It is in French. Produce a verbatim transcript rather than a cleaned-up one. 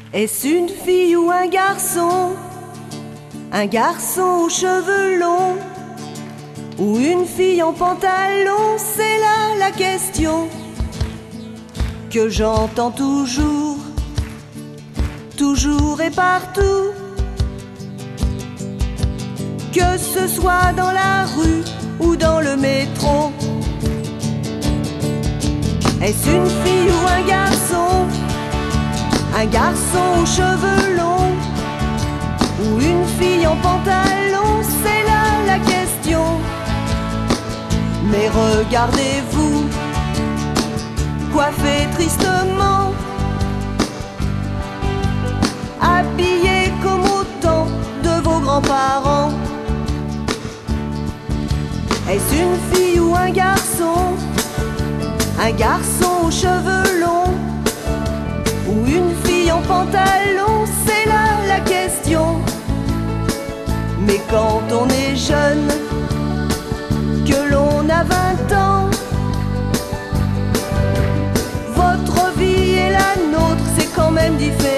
Est-ce une fille ou un garçon? Un garçon aux cheveux longs ou une fille en pantalon? C'est là la question que j'entends toujours, toujours et partout. Que ce soit dans la rue ou dans le métro. Est-ce une fille ou un garçon? Un garçon aux cheveux longs ou une fille en pantalon? C'est là la question. Mais regardez-vous, coiffés tristement, habillés comme au temps de vos grands-parents. Est-ce une fille ou un garçon? Un garçon aux cheveux longs ou une fille en pantalon? C'est là la question. Mais quand on est jeune, que l'on a vingt ans, votre vie et la nôtre, c'est quand même différent.